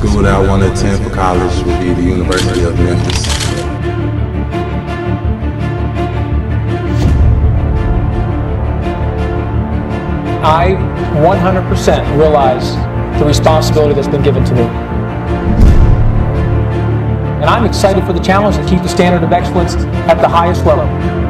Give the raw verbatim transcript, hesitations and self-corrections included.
school that I want to attend for college would be the University of Memphis. I one hundred percent realize the responsibility that's been given to me. And I'm excited for the challenge to keep the standard of excellence at the highest level.